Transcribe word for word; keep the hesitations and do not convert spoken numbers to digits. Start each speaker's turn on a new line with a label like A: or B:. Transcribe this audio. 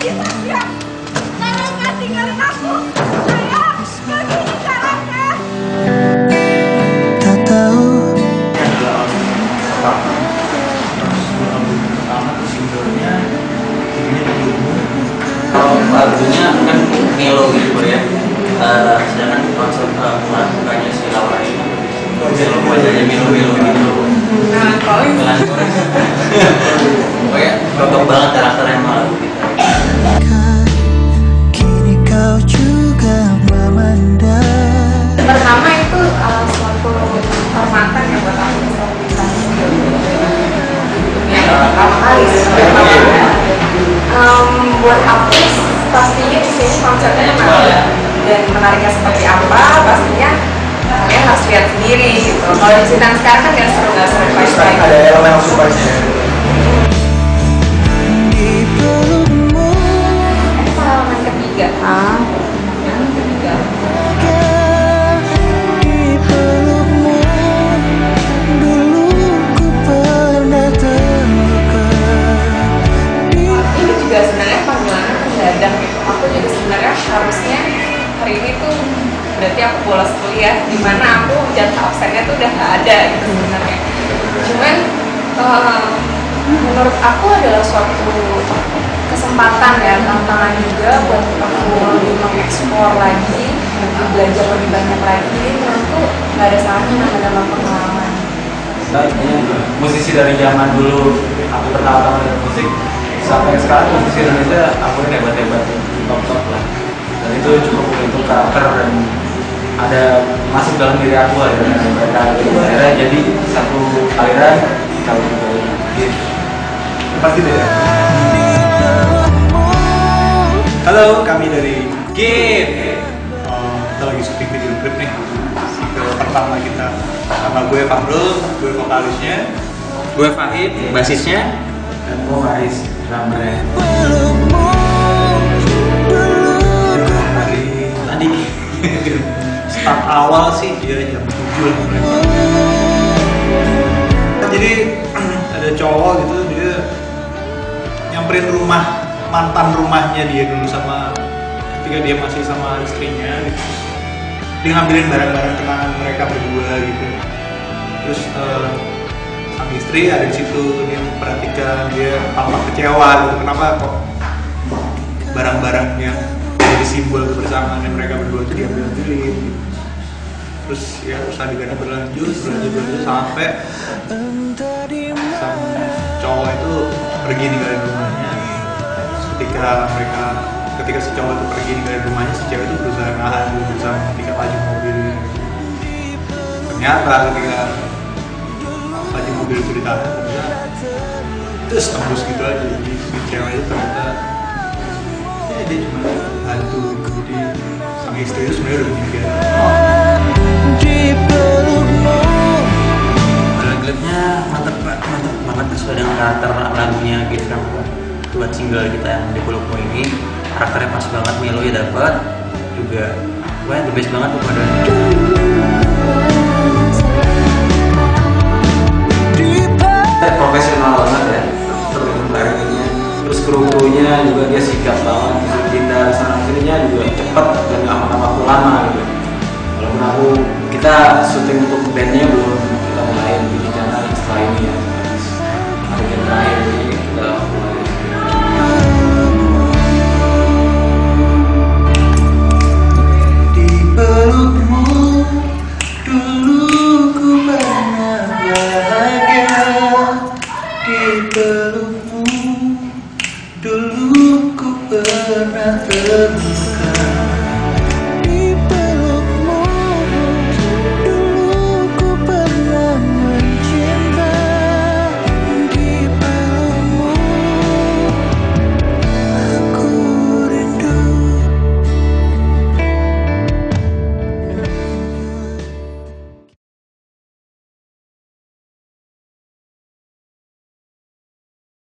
A: Satria. Karena nggak tinggalin aku. Saya nggak gini caranya.
B: Tak tahu.
C: Kalau lagunya kan melo gitu ya. Uh, sedangkan konsep uh, mukanya si Laura ini melo wajahnya melo-melo gitu.
A: Nah, kalau
C: pokoknya cocok banget karakternya sama lagu kita.
B: Kini kau juga memandang.
A: pertama itu uh, suatu kehormatan ya buat aku bisa bintang yang pertama kali um, buat aku pastinya di sini konsepnya menarik dan menariknya seperti apa pastinya kalian harus lihat sendiri gitu. Kalau di sini sekarang kan nggak seru nggak seru pasti
D: ada elemen surprise-nya.
A: ini pengalaman ketiga ah yang ketiga ini juga sebenarnya panggilannya mendadak gitu. Aku juga sebenarnya harusnya hari ini tuh berarti aku bolos kuliah di mana aku jatah absennya tuh udah nggak ada gitu sebenarnya. Cuman uh, menurut aku adalah suatu kesempatan ya, tantangan juga buat aku mengeksplor lagi, belajar lebih banyak lagi. Menurutku nggak ada salahnya nama-nama pengalaman.
D: Musisi dari zaman dulu aku pertama-tama dengan musik sampai sekarang musisi Indonesia aku ini hebat-hebat top-top lah, dan itu cukup membentuk karakter dan ada masuk dalam diri aku akhirnya mereka akhirnya jadi satu aliran kalau gitu pasti deh. Halo, kami dari Game. Oh, kita lagi syuting video klip nih. Single pertama kita sama gue Fahrul, gue vokalisnya, gue Fahid, basisnya, dan gue Faiz, drummernya. Dari tadi start awal sih dia jam tujuh lah mulai. Jadi ada cowok gitu dia nyamperin rumah mantan rumahnya dia dulu sama ketika dia masih sama istrinya gitu. Dia ngambilin barang-barang kenangan mereka berdua gitu. Terus uh, sang istri ada di situ, dia memperhatikan, dia tampak kecewa gitu. Kenapa kok barang-barang yang jadi simbol kebersamaan yang mereka berdua itu diambil-ambilin gitu. Terus ya terus adegannya berlanjut, berlanjut, berlanjut sampai sang cowok itu pergi ninggalin rumahnya. Ketika mereka, ketika si cowok itu pergi ninggalin rumahnya, si cewek itu berusaha nahan, berusaha ketika laju mobil. Ternyata ketika laju mobil itu ditahan, ternyata terus tembus gitu aja. Jadi si cewek itu ternyata ya dia cuma hantu gitu. Jadi sang istri itu sebenarnya udah meninggal.
C: Klipnya mantep banget, mantep banget sesuai dengan karakter lagunya gitu kan. Buat single kita yang di Pelukmu ini karakternya pas banget, melo ya dapet juga, wah the best banget tuh pada profesional banget ya terus terus kru-krunya juga dia sigap banget gitu, kita sana sininya juga cepet dan gak makan waktu lama gitu. Walaupun aku kita syuting untuk bandnya belum kita mulai bikin channel setelah ini ya, hari yang terakhir ini kita mulai.
B: Pelukmu dulu ku pernah bahagia. Di pelukmu dulu ku pernah terluka.